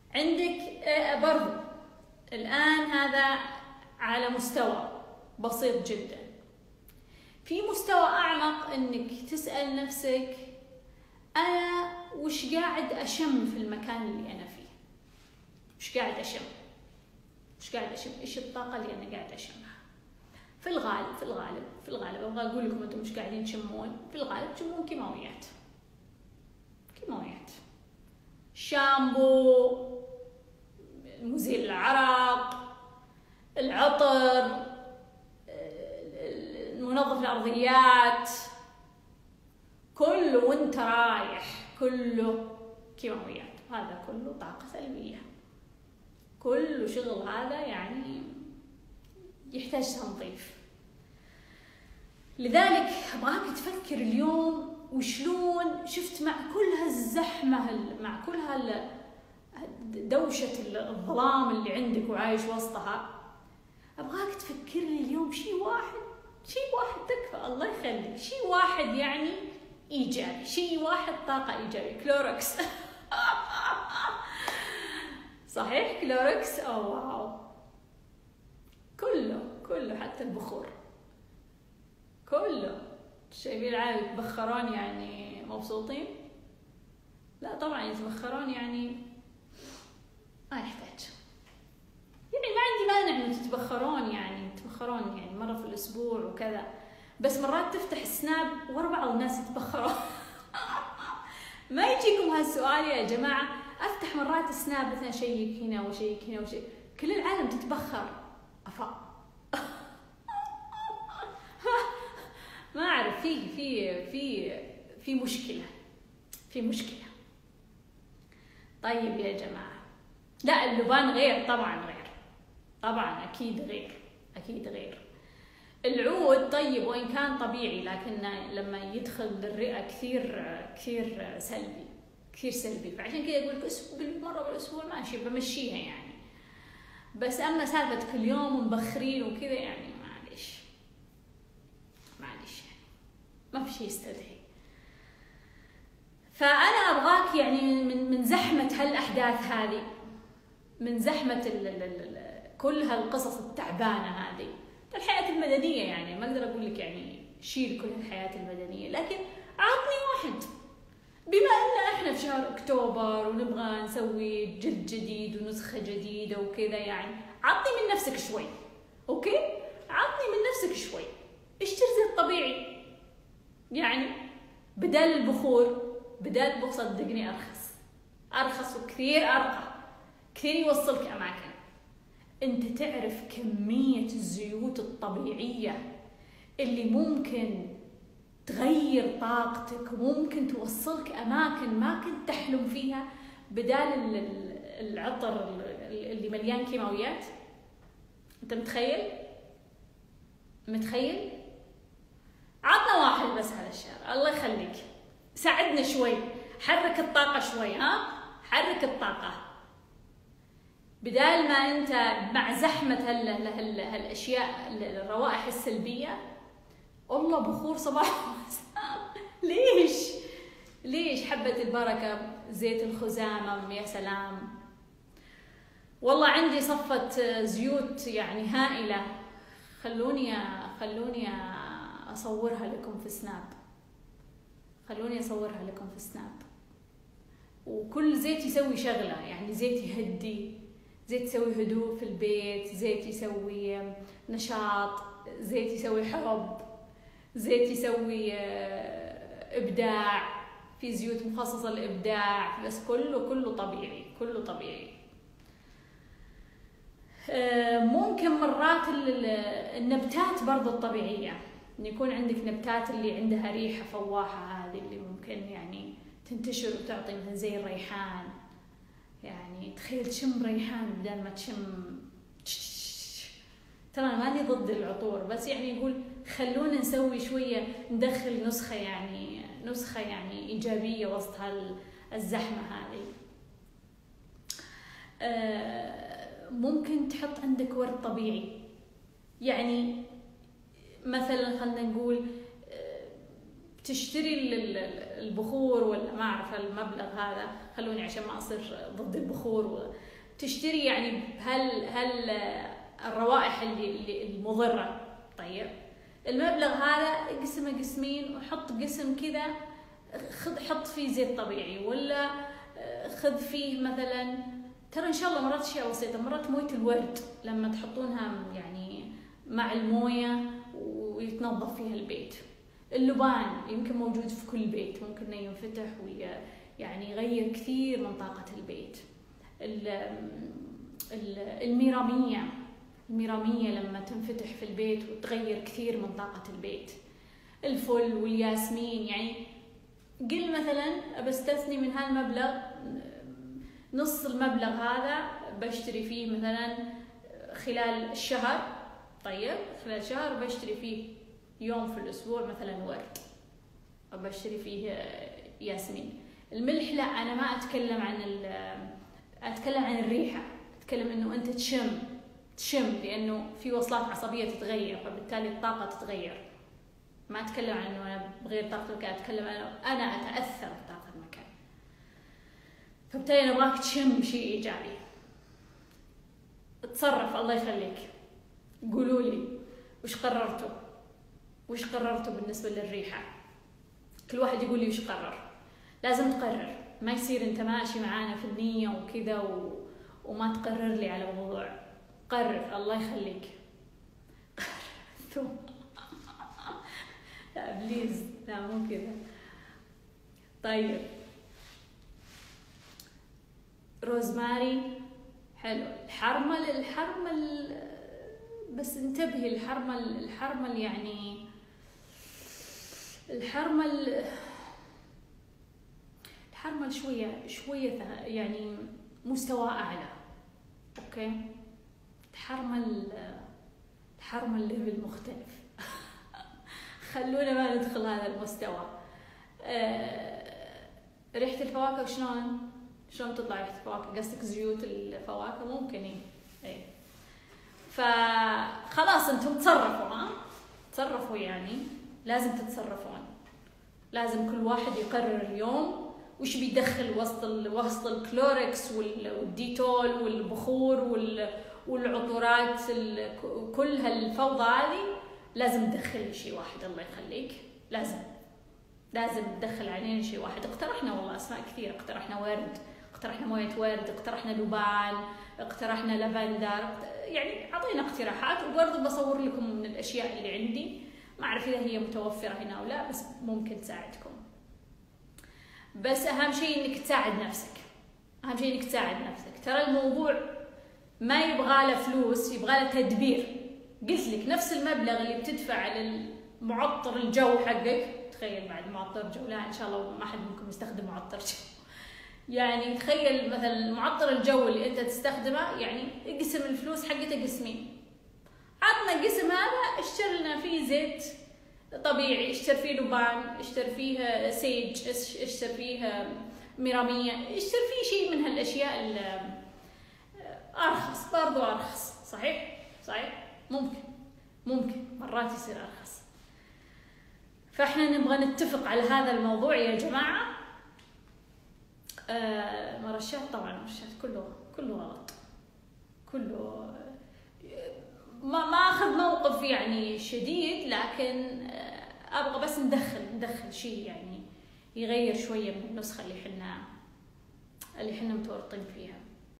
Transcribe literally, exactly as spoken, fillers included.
عندك برضو الآن هذا على مستوى بسيط جدا. في مستوى أعمق إنك تسأل نفسك أنا وش قاعد أشم في المكان اللي أنا فيه؟ وش قاعد أشم؟ وش قاعد أشم؟ إيش الطاقة اللي أنا قاعد أشمها؟ في الغالب في الغالب في الغالب أبغى أقول لكم أنتم مش قاعدين تشمون، في الغالب تشمون كيماويات. كيماويات، شامبو، مزيل العرق، العطر، منظف الأرضيات، كله وانت رايح كله كيماويات. هذا كله طاقة سلبية، كله شغل هذا يعني يحتاج تنظيف. لذلك أبغاك تفكر اليوم وشلون شفت مع كل هالزحمة، مع كل هالدوشة الظلام اللي عندك وعايش وسطها، أبغاك تفكر لي اليوم شيء واحد، شيء واحد تكفى، الله يخليك، شيء واحد يعني إيجابي، شيء واحد طاقة إيجابية. كلوركس. صحيح كلوركس؟ أو واو، كله كله حتى البخور كله. شايفين العالم يتبخرون يعني مبسوطين؟ لا طبعا يتبخرون يعني ما يحتاج، يعني ما عندي مانع انه تتبخرون، يعني تتبخرون يعني مرة في الأسبوع وكذا، بس مرات تفتح السناب ورا بعض الناس يتبخرون. ما يجيكم هالسؤال يا جماعة؟ أفتح مرات السناب مثلا شيك هنا وشيك هنا وشيك، كل العالم تتبخر. أفا ما أعرف، في في في في مشكلة، في مشكلة. طيب يا جماعة، لا اللبان غير طبعا، غير طبعا، أكيد غير، أكيد غير. العود طيب وإن كان طبيعي، لكن لما يدخل للرئة كثير كثير سلبي، كثير سلبي، فعشان كذا أقول لك مرة بالأسبوع ماشي بمشيها يعني. بس أما سالفة كل يوم مبخرين وكذا يعني معليش معليش يعني ما في شيء يستدعي. فأنا أبغاك يعني من من زحمة هالأحداث هذه، من زحمة ال ال ال كل هالقصص التعبانة هذه، الحياة المدنية يعني ما أقدر أقول لك يعني شيل كل الحياة المدنية، لكن عطني واحد. بما أن إحنا في شهر أكتوبر ونبغى نسوي جلد جديد ونسخة جديدة وكذا، يعني عطني من نفسك شوي، أوكي؟ عطني من نفسك شوي. اشتري الطبيعي يعني، بدل البخور، بدل البخور صدقني أرخص، أرخص وكثير أرقى، كثير يوصلك أماكن. أنت تعرف كمية الزيوت الطبيعية اللي ممكن تغير طاقتك وممكن توصلك أماكن ما كنت تحلم فيها، بدال العطر اللي مليان كيماويات. أنت متخيل؟ متخيل؟ عطنا واحد بس على الشارع، الله يخليك، ساعدنا شوي، حرك الطاقة شوي، ها؟ حرك الطاقة. بدال ما أنت مع زحمة هال هال هالأشياء الروائح السلبية، والله بخور صباح ومساء. ليش؟ ليش؟ حبة البركة، زيت الخزامة، يا سلام. والله عندي صفة زيوت يعني هائلة، خلوني خلوني أصورها لكم في سناب، خلوني أصورها لكم في سناب. وكل زيت يسوي شغلة، يعني زيت يهدي، زيت يسوي هدوء في البيت، زيت يسوي نشاط، زيت يسوي حب، زيت يسوي إبداع، في زيوت مخصصة للإبداع، بس كله كله طبيعي، كله طبيعي. ممكن مرات النبتات برضو الطبيعية، إن يكون عندك نبتات اللي عندها ريحة فواحة، هذه اللي ممكن يعني تنتشر وتعطي مثلا زي الريحان، يعني تخيل تشم ريحان بدل ما تشم. ترى ماني ضد العطور، بس يعني يقول خلونا نسوي شوية، ندخل نسخة يعني نسخة يعني إيجابية وسط هالزحمة هذه. ممكن تحط عندك ورد طبيعي، يعني مثلا خلنا نقول تشتري البخور ولا ما اعرف المبلغ هذا، خلوني عشان ما اصير ضد البخور، تشتري يعني هل هل الروائح اللي المضره. طيب المبلغ هذا اقسمه قسمين وحط قسم كذا، خذ حط فيه زيت طبيعي، ولا خذ فيه مثلا، ترى ان شاء الله مرات اشياء بسيطه، مرات مويه الورد لما تحطونها يعني مع المويه ويتنظف فيها البيت. اللبان يمكن موجود في كل بيت، ممكن انه ينفتح ويعني يغير كثير من طاقه البيت. الميراميه الميراميه لما تنفتح في البيت وتغير كثير من طاقه البيت. الفل والياسمين، يعني قل مثلا بستثني من هالمبلغ نص المبلغ هذا بشتري فيه مثلا خلال الشهر. طيب خلال شهر بشتري فيه يوم في الأسبوع مثلا ورد، أو بشتري فيه ياسمين. الملح لا، أنا ما أتكلم عن أتكلم عن الريحة، أتكلم إنه أنت تشم تشم لأنه في وصلات عصبية تتغير، فبالتالي الطاقة تتغير. ما أتكلم عن إنه أنا بغير طاقة المكان، أتكلم عن أنا أتأثر بطاقة المكان. فبالتالي نبغاك تشم شيء إيجابي. تصرف، الله يخليك. قولوا لي وش قررتوا؟ وش قررتوا بالنسبة للريحة؟ كل واحد يقول لي وش قرر. لازم تقرر، ما يصير أنت ماشي معانا في النية وكذا و... وما تقرر لي على موضوع. قرر، الله يخليك. ثم لا بليز، لا مو كذا. طيب روزماري حلو. الحرمل الحرمل بس انتبهي، الحرمل الحرمل يعني الحرمل الحرمل شوية شوية يعني مستوى أعلى. أوكي، الحرمل الحرمل ليفل مختلف. خلونا ما ندخل هذا المستوى. أه... ريحة الفواكه شلون؟ شلون تطلع ريحة الفواكه؟ قصدك زيوت الفواكه؟ ممكن ايه ايه. فخلاص انتم تصرفوا، ها تصرفوا، يعني لازم تتصرفون. لازم كل واحد يقرر اليوم وش بيدخل وسط ال... وسط الكلوركس والديتول والبخور وال... والعطورات ال... كل هالفوضى هذه. لازم تدخل شيء واحد، الله يخليك. لازم لازم تدخل علينا شيء واحد. اقترحنا والله اسماء كثير، اقترحنا ورد، اقترحنا مويه ورد، اقترحنا لبان، اقترحنا لافندر، يعني اعطينا اقتراحات. وبرضه بصور لكم من الاشياء اللي عندي، ما اعرف اذا هي متوفره هنا او لا، بس ممكن تساعدكم. بس اهم شيء انك تساعد نفسك، اهم شيء انك تساعد نفسك. ترى الموضوع ما يبغى له فلوس، يبغى له تدبير. قلت لك نفس المبلغ اللي بتدفع للمعطر الجو حقك، تخيل بعد معطر جو، لا ان شاء الله ما حد منكم يستخدم معطر جو. يعني تخيل مثلا معطر الجو اللي انت تستخدمه، يعني اقسم الفلوس حقته قسمين. عطنا قسم هذا اشتري لنا فيه زيت طبيعي، اشتر فيه لبان، اشتر فيه سيج، اشتر فيه ميرامية، اشتر فيه شيء من هالاشياء ارخص. برضو ارخص، صحيح صحيح، ممكن ممكن مرات يصير ارخص. فاحنا نبغى نتفق على هذا الموضوع يا جماعة. آه مرشات، طبعا مرشات كله كله غلط، كله ما ما اخذ موقف يعني شديد، لكن آه ابغى بس ندخل ندخل شيء يعني يغير شوية من النسخة اللي حنا اللي حنا متورطين فيها.